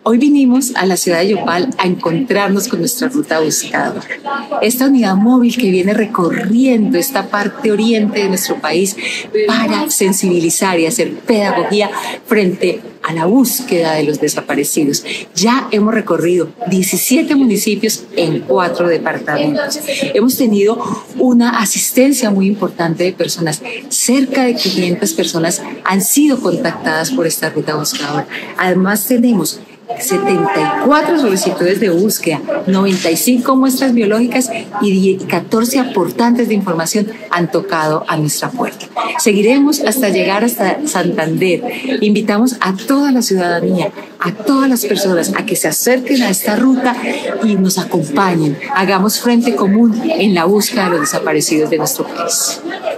Hoy vinimos a la ciudad de Yopal a encontrarnos con nuestra ruta buscadora. Esta unidad móvil que viene recorriendo esta parte oriente de nuestro país para sensibilizar y hacer pedagogía frente a la búsqueda de los desaparecidos. Ya hemos recorrido 17 municipios en 4 departamentos. Hemos tenido una asistencia muy importante de personas. Cerca de 500 personas han sido contactadas por esta ruta buscadora. Además tenemos 74 solicitudes de búsqueda, 95 muestras biológicas y 14 aportantes de información han tocado a nuestra puerta. Seguiremos hasta llegar hasta Santander. Invitamos a toda la ciudadanía, a todas las personas a que se acerquen a esta ruta y nos acompañen. Hagamos frente común en la búsqueda de los desaparecidos de nuestro país.